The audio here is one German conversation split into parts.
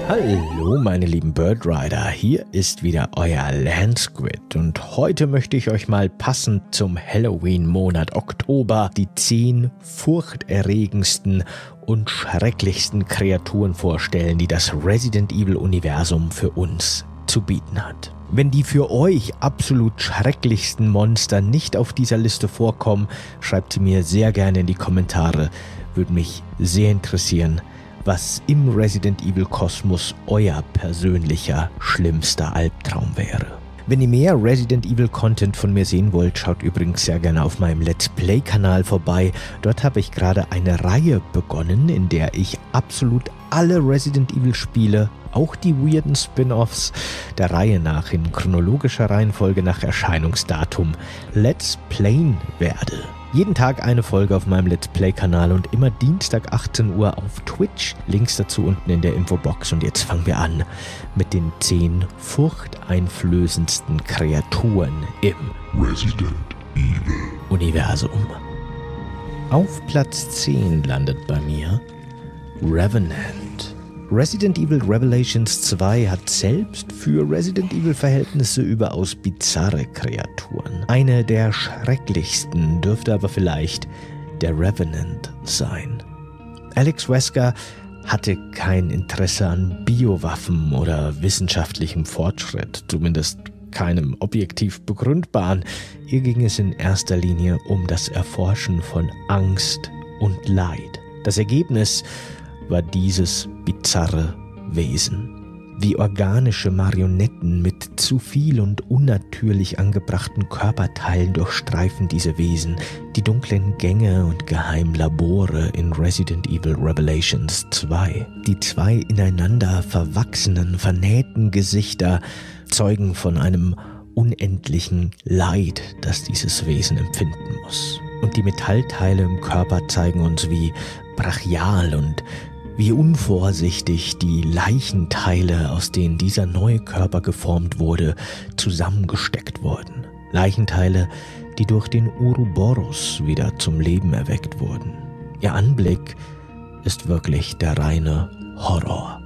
Hallo meine lieben Birdrider, hier ist wieder euer Landsquid und heute möchte ich euch mal passend zum Halloween-Monat Oktober die 10 furchterregendsten und schrecklichsten Kreaturen vorstellen, die das Resident Evil-Universum für uns zu bieten hat. Wenn die für euch absolut schrecklichsten Monster nicht auf dieser Liste vorkommen, schreibt sie mir sehr gerne in die Kommentare, würde mich sehr interessieren, was im Resident Evil Kosmos euer persönlicher schlimmster Albtraum wäre. Wenn ihr mehr Resident Evil Content von mir sehen wollt, schaut übrigens sehr gerne auf meinem Let's Play Kanal vorbei. Dort habe ich gerade eine Reihe begonnen, in der ich absolut alle Resident Evil Spiele, auch die weirden Spin-Offs, der Reihe nach in chronologischer Reihenfolge nach Erscheinungsdatum Let's Playen werde. Jeden Tag eine Folge auf meinem Let's Play-Kanal und immer Dienstag 18 Uhr auf Twitch. Links dazu unten in der Infobox. Und jetzt fangen wir an mit den 10 furchteinflößendsten Kreaturen im Resident Evil Universum. Auf Platz 10 landet bei mir Revenant. Resident Evil Revelations 2 hat selbst für Resident Evil Verhältnisse überaus bizarre Kreaturen. Eine der schrecklichsten dürfte aber vielleicht der Revenant sein. Alex Wesker hatte kein Interesse an Biowaffen oder wissenschaftlichem Fortschritt, zumindest keinem objektiv begründbaren. Ihr ging es in erster Linie um das Erforschen von Angst und Leid. Das Ergebnis war dieses bizarre Wesen. Wie organische Marionetten mit zu viel und unnatürlich angebrachten Körperteilen durchstreifen diese Wesen die dunklen Gänge und geheimen Labore in Resident Evil Revelations 2. Die 2 ineinander verwachsenen, vernähten Gesichter zeugen von einem unendlichen Leid, das dieses Wesen empfinden muss. Und die Metallteile im Körper zeigen uns, wie brachial und wie unvorsichtig die Leichenteile, aus denen dieser neue Körper geformt wurde, zusammengesteckt wurden. Leichenteile, die durch den Ouroboros wieder zum Leben erweckt wurden. Ihr Anblick ist wirklich der reine Horror.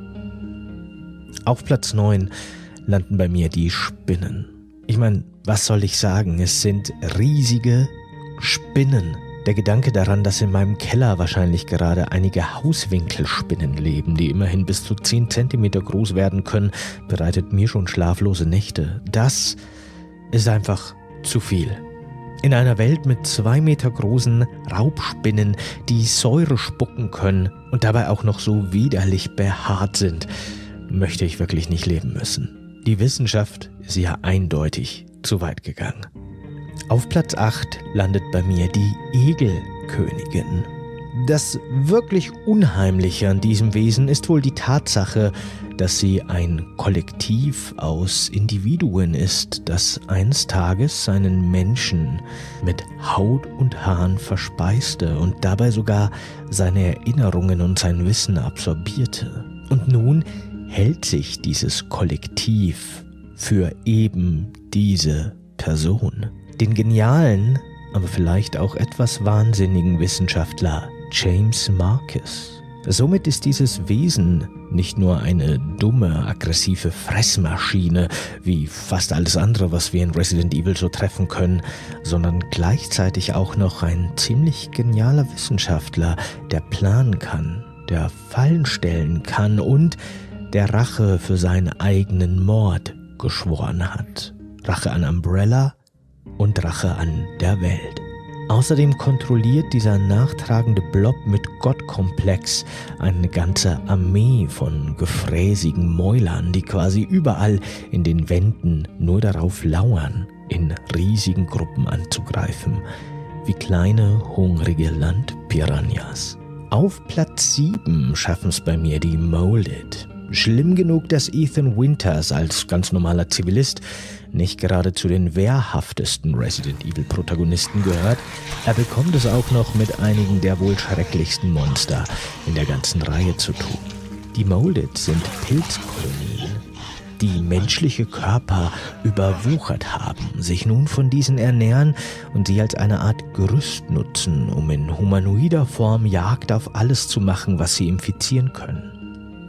Auf Platz 9 landen bei mir die Spinnen. Ich meine, was soll ich sagen? Es sind riesige Spinnen. Der Gedanke daran, dass in meinem Keller wahrscheinlich gerade einige Hauswinkelspinnen leben, die immerhin bis zu 10 cm groß werden können, bereitet mir schon schlaflose Nächte. Das ist einfach zu viel. In einer Welt mit 2 Meter großen Raubspinnen, die Säure spucken können und dabei auch noch so widerlich behaart sind, möchte ich wirklich nicht leben müssen. Die Wissenschaft ist ja eindeutig zu weit gegangen. Auf Platz 8 landet bei mir die Egelkönigin. Das wirklich Unheimliche an diesem Wesen ist wohl die Tatsache, dass sie ein Kollektiv aus Individuen ist, das eines Tages einen Menschen mit Haut und Haaren verspeiste und dabei sogar seine Erinnerungen und sein Wissen absorbierte. Und nun hält sich dieses Kollektiv für eben diese Person. Den genialen, aber vielleicht auch etwas wahnsinnigen Wissenschaftler James Marcus. Somit ist dieses Wesen nicht nur eine dumme, aggressive Fressmaschine, wie fast alles andere, was wir in Resident Evil so treffen können, sondern gleichzeitig auch noch ein ziemlich genialer Wissenschaftler, der planen kann, der Fallen stellen kann und der Rache für seinen eigenen Mord geschworen hat. Rache an Umbrella und Rache an der Welt. Außerdem kontrolliert dieser nachtragende Blob mit Gottkomplex eine ganze Armee von gefräßigen Mäulern, die quasi überall in den Wänden nur darauf lauern, in riesigen Gruppen anzugreifen, wie kleine, hungrige Landpiranhas. Auf Platz 7 schaffen es bei mir die Molded. Schlimm genug, dass Ethan Winters als ganz normaler Zivilist nicht gerade zu den wehrhaftesten Resident Evil Protagonisten gehört, er bekommt es auch noch mit einigen der wohl schrecklichsten Monster in der ganzen Reihe zu tun. Die Molded sind Pilzkolonien, die menschliche Körper überwuchert haben, sich nun von diesen ernähren und sie als eine Art Gerüst nutzen, um in humanoider Form Jagd auf alles zu machen, was sie infizieren können.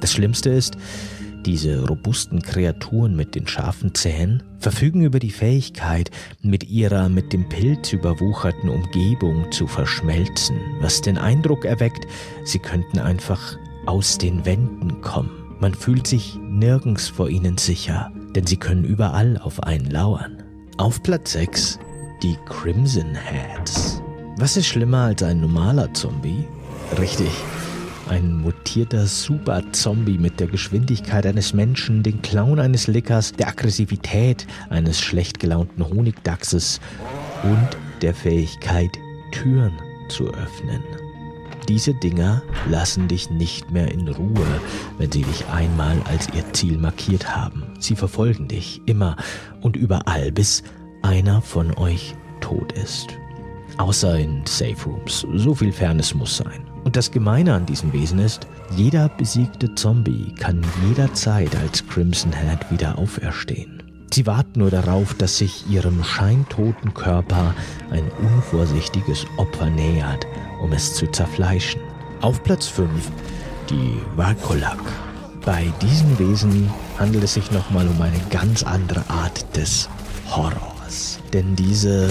Das Schlimmste ist, diese robusten Kreaturen mit den scharfen Zähnen verfügen über die Fähigkeit, mit ihrer mit dem Pilz überwucherten Umgebung zu verschmelzen, was den Eindruck erweckt, sie könnten einfach aus den Wänden kommen. Man fühlt sich nirgends vor ihnen sicher, denn sie können überall auf einen lauern. Auf Platz 6 die Crimson Heads. Was ist schlimmer als ein normaler Zombie? Richtig. Ein mutierter Super-Zombie mit der Geschwindigkeit eines Menschen, den Klauen eines Lickers, der Aggressivität eines schlecht gelaunten Honigdachses und der Fähigkeit, Türen zu öffnen. Diese Dinger lassen dich nicht mehr in Ruhe, wenn sie dich einmal als ihr Ziel markiert haben. Sie verfolgen dich immer und überall, bis einer von euch tot ist. Außer in Safe Rooms. So viel Fairness muss sein. Und das Gemeine an diesen Wesen ist, jeder besiegte Zombie kann jederzeit als Crimson Head wieder auferstehen. Sie warten nur darauf, dass sich ihrem scheintoten Körper ein unvorsichtiges Opfer nähert, um es zu zerfleischen. Auf Platz 5 die Varkolak. Bei diesen Wesen handelt es sich nochmal um eine ganz andere Art des Horrors. Denn diese,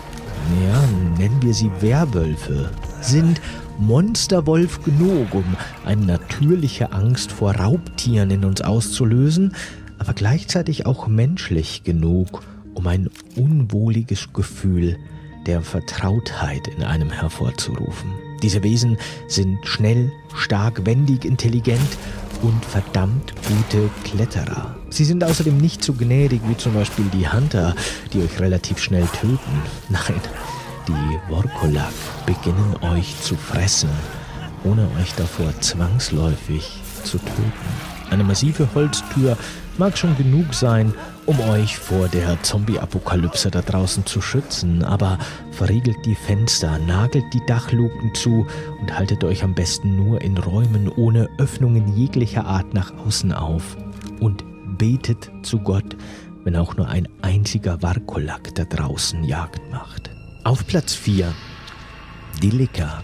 nennen wir sie Werwölfe, sind Monsterwolf genug, um eine natürliche Angst vor Raubtieren in uns auszulösen, aber gleichzeitig auch menschlich genug, um ein unwohliges Gefühl der Vertrautheit in einem hervorzurufen. Diese Wesen sind schnell, stark, wendig, intelligent und verdammt gute Kletterer. Sie sind außerdem nicht so gnädig wie zum Beispiel die Hunter, die euch relativ schnell töten. Nein, die Vorkolak beginnen euch zu fressen, ohne euch davor zwangsläufig zu töten. Eine massive Holztür mag schon genug sein, um euch vor der Zombie-Apokalypse da draußen zu schützen, aber verriegelt die Fenster, nagelt die Dachluken zu und haltet euch am besten nur in Räumen ohne Öffnungen jeglicher Art nach außen auf und betet zu Gott, wenn auch nur ein einziger Varkolak da draußen Jagd macht. Auf Platz 4 die Licker.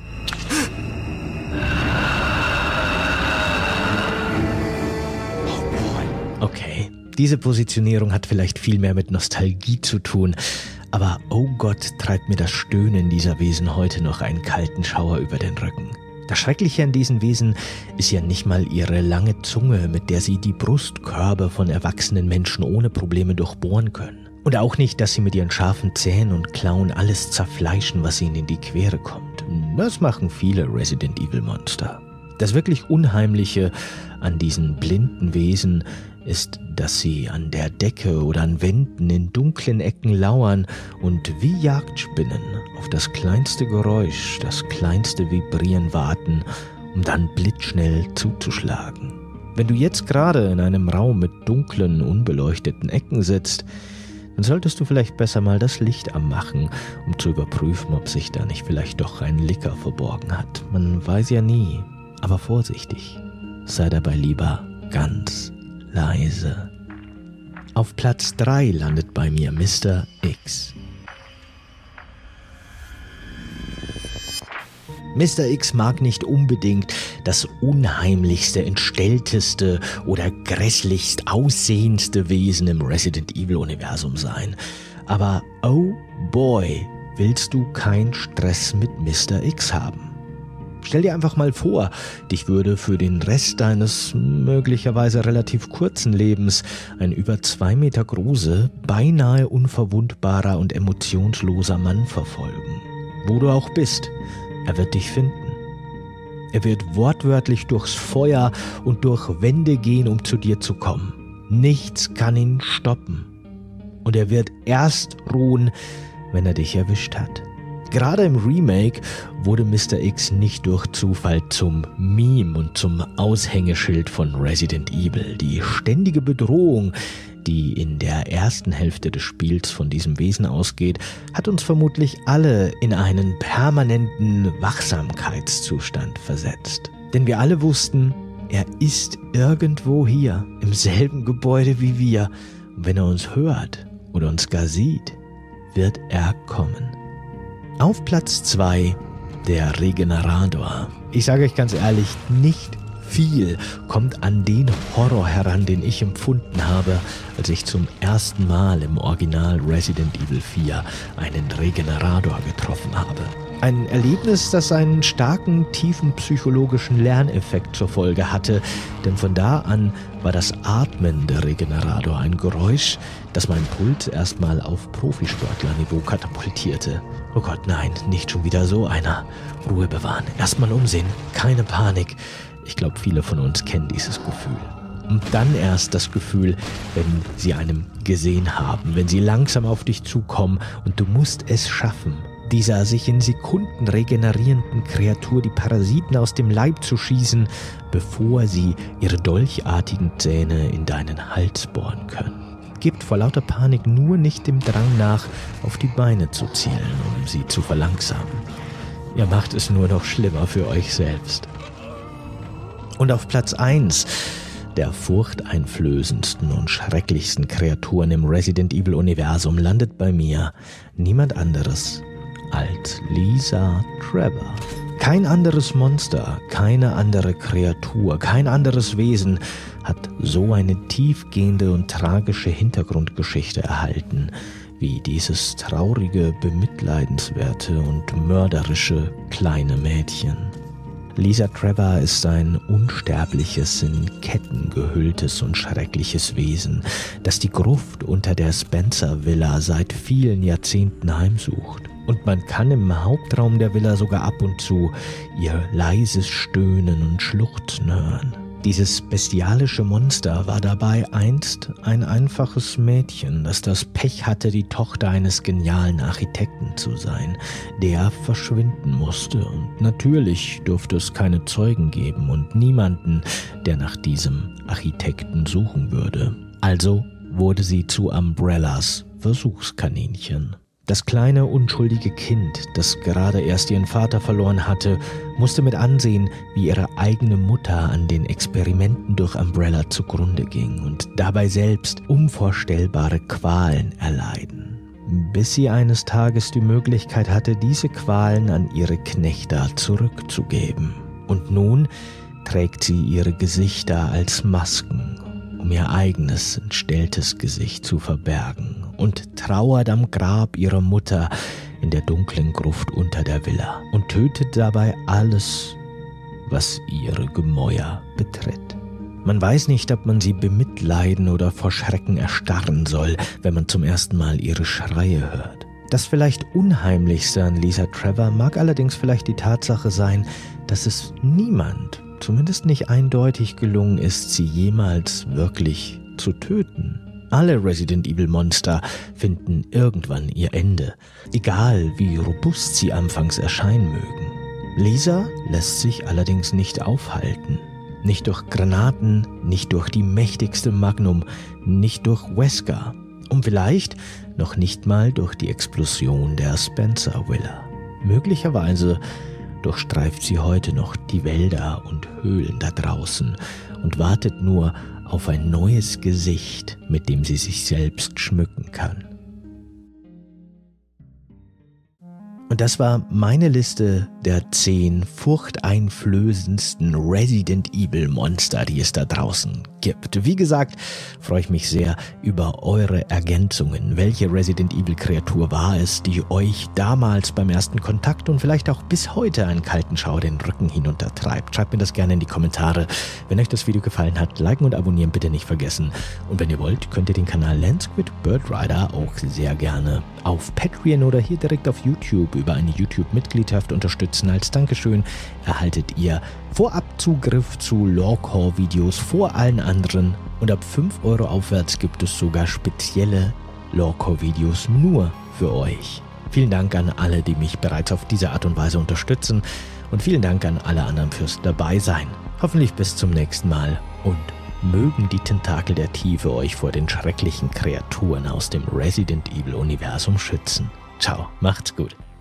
Okay, diese Positionierung hat vielleicht viel mehr mit Nostalgie zu tun, aber oh Gott, treibt mir das Stöhnen dieser Wesen heute noch einen kalten Schauer über den Rücken. Das Schreckliche an diesen Wesen ist ja nicht mal ihre lange Zunge, mit der sie die Brustkörbe von erwachsenen Menschen ohne Probleme durchbohren können. Und auch nicht, dass sie mit ihren scharfen Zähnen und Klauen alles zerfleischen, was ihnen in die Quere kommt. Das machen viele Resident Evil Monster. Das wirklich Unheimliche an diesen blinden Wesen ist, dass sie an der Decke oder an Wänden in dunklen Ecken lauern und wie Jagdspinnen auf das kleinste Geräusch, das kleinste Vibrieren warten, um dann blitzschnell zuzuschlagen. Wenn du jetzt gerade in einem Raum mit dunklen, unbeleuchteten Ecken sitzt, dann solltest du vielleicht besser mal das Licht anmachen, um zu überprüfen, ob sich da nicht vielleicht doch ein Licker verborgen hat. Man weiß ja nie, aber vorsichtig. Sei dabei lieber ganz leise. Auf Platz 3 landet bei mir Mr. X. Mr. X mag nicht unbedingt das unheimlichste, entstellteste oder grässlichst aussehendste Wesen im Resident Evil Universum sein. Aber oh boy, willst du keinen Stress mit Mr. X haben. Stell dir einfach mal vor, dich würde für den Rest deines möglicherweise relativ kurzen Lebens ein über 2 Meter großer, beinahe unverwundbarer und emotionsloser Mann verfolgen. Wo du auch bist, er wird dich finden. Er wird wortwörtlich durchs Feuer und durch Wände gehen, um zu dir zu kommen. Nichts kann ihn stoppen. Und er wird erst ruhen, wenn er dich erwischt hat. Gerade im Remake wurde Mr. X nicht durch Zufall zum Meme und zum Aushängeschild von Resident Evil. Die ständige Bedrohung, die in der ersten Hälfte des Spiels von diesem Wesen ausgeht, hat uns vermutlich alle in einen permanenten Wachsamkeitszustand versetzt. Denn wir alle wussten, er ist irgendwo hier, im selben Gebäude wie wir. Und wenn er uns hört oder uns gar sieht, wird er kommen. Auf Platz 2 der Regenerator. Ich sage euch ganz ehrlich, nicht viel kommt an den Horror heran, den ich empfunden habe, als ich zum ersten Mal im Original Resident Evil 4 einen Regenerator getroffen habe. Ein Erlebnis, das einen starken, tiefen psychologischen Lerneffekt zur Folge hatte, denn von da an war das Atmen der Regenerator ein Geräusch, das mein Puls erstmal auf Profisportlerniveau katapultierte. Oh Gott, nein, nicht schon wieder so einer. Ruhe bewahren, erstmal umsehen, keine Panik. Ich glaube, viele von uns kennen dieses Gefühl. Und dann erst das Gefühl, wenn sie einem gesehen haben, wenn sie langsam auf dich zukommen und du musst es schaffen, dieser sich in Sekunden regenerierenden Kreatur die Parasiten aus dem Leib zu schießen, bevor sie ihre dolchartigen Zähne in deinen Hals bohren können. Gebt vor lauter Panik nur nicht dem Drang nach, auf die Beine zu zielen, um sie zu verlangsamen. Ihr macht es nur noch schlimmer für euch selbst. Und auf Platz 1 der furchteinflößendsten und schrecklichsten Kreaturen im Resident Evil-Universum landet bei mir niemand anderes als Lisa Trevor. Kein anderes Monster, keine andere Kreatur, kein anderes Wesen hat so eine tiefgehende und tragische Hintergrundgeschichte erhalten, wie dieses traurige, bemitleidenswerte und mörderische kleine Mädchen. Lisa Trevor ist ein unsterbliches, in Ketten gehülltes und schreckliches Wesen, das die Gruft unter der Spencer Villa seit vielen Jahrzehnten heimsucht. Und man kann im Hauptraum der Villa sogar ab und zu ihr leises Stöhnen und Schluchzen hören. Dieses bestialische Monster war dabei einst ein einfaches Mädchen, das das Pech hatte, die Tochter eines genialen Architekten zu sein, der verschwinden musste. Und natürlich durfte es keine Zeugen geben und niemanden, der nach diesem Architekten suchen würde. Also wurde sie zu Umbrellas Versuchskaninchen. Das kleine, unschuldige Kind, das gerade erst ihren Vater verloren hatte, musste mit ansehen, wie ihre eigene Mutter an den Experimenten durch Umbrella zugrunde ging und dabei selbst unvorstellbare Qualen erleiden. Bis sie eines Tages die Möglichkeit hatte, diese Qualen an ihre Knechter zurückzugeben. Und nun trägt sie ihre Gesichter als Masken, um ihr eigenes, entstelltes Gesicht zu verbergen, und trauert am Grab ihrer Mutter in der dunklen Gruft unter der Villa und tötet dabei alles, was ihre Gemäuer betritt. Man weiß nicht, ob man sie bemitleiden oder vor Schrecken erstarren soll, wenn man zum ersten Mal ihre Schreie hört. Das vielleicht Unheimlichste an Lisa Trevor mag allerdings vielleicht die Tatsache sein, dass es niemand, zumindest nicht eindeutig gelungen ist, sie jemals wirklich zu töten. Alle Resident Evil Monster finden irgendwann ihr Ende, egal wie robust sie anfangs erscheinen mögen. Lisa lässt sich allerdings nicht aufhalten. Nicht durch Granaten, nicht durch die mächtigste Magnum, nicht durch Wesker und vielleicht noch nicht mal durch die Explosion der Spencer Villa. Möglicherweise durchstreift sie heute noch die Wälder und Höhlen da draußen und wartet nur auf ein neues Gesicht, mit dem sie sich selbst schmücken kann. Und das war meine Liste der 10 furchteinflößendsten Resident Evil Monster, die es da draußen gibt. Wie gesagt, freue ich mich sehr über eure Ergänzungen. Welche Resident Evil Kreatur war es, die euch damals beim ersten Kontakt und vielleicht auch bis heute einen kalten Schauer den Rücken hinuntertreibt? Schreibt mir das gerne in die Kommentare. Wenn euch das Video gefallen hat, liken und abonnieren bitte nicht vergessen. Und wenn ihr wollt, könnt ihr den Kanal Landsquid Bird Rider auch sehr gerne auf Patreon oder hier direkt auf YouTube über eine YouTube-Mitgliedschaft unterstützen. Als Dankeschön erhaltet ihr Vorabzugriff zu Lorecore-Videos vor allen anderen und ab 5 € aufwärts gibt es sogar spezielle Lorecore-Videos nur für euch. Vielen Dank an alle, die mich bereits auf diese Art und Weise unterstützen und vielen Dank an alle anderen fürs Dabeisein. Hoffentlich bis zum nächsten Mal und mögen die Tentakel der Tiefe euch vor den schrecklichen Kreaturen aus dem Resident Evil Universum schützen. Ciao, macht's gut.